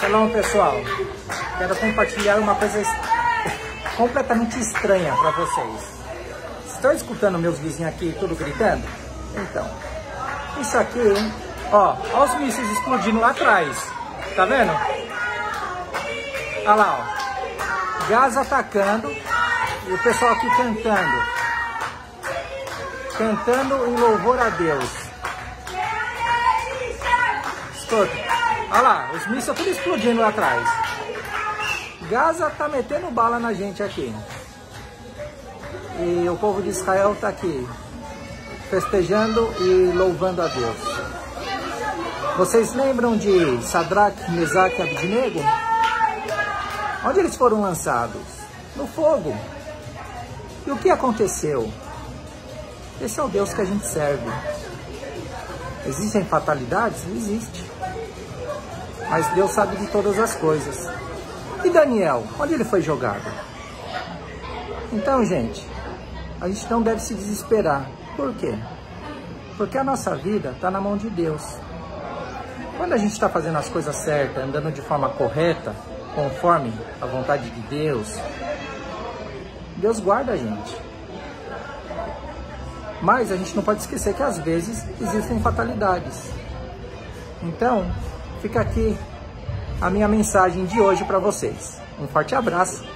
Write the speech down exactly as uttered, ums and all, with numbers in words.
Shalom, pessoal. Quero compartilhar uma coisa completamente estranha para vocês. Estão escutando meus vizinhos aqui tudo gritando? Então, isso aqui, hein? Ó, ó os mísseis explodindo lá atrás. Tá vendo? Olha lá, ó. Gás atacando e o pessoal aqui cantando. Cantando em louvor a Deus. Escuta. Olha lá, os mísseis tudo explodindo lá atrás. Gaza tá metendo bala na gente aqui. E o povo de Israel tá aqui, festejando e louvando a Deus. Vocês lembram de Sadraque, Mesaque e Abednego? Onde eles foram lançados? No fogo. E o que aconteceu? Esse é o Deus que a gente serve. Existem fatalidades? Existe. Mas Deus sabe de todas as coisas. E Daniel? Onde ele foi jogado? Então, gente, a gente não deve se desesperar. Por quê? Porque a nossa vida está na mão de Deus. Quando a gente está fazendo as coisas certas, andando de forma correta, conforme a vontade de Deus, Deus guarda a gente. Mas a gente não pode esquecer que às vezes existem fatalidades. Então, fica aqui a minha mensagem de hoje para vocês. Um forte abraço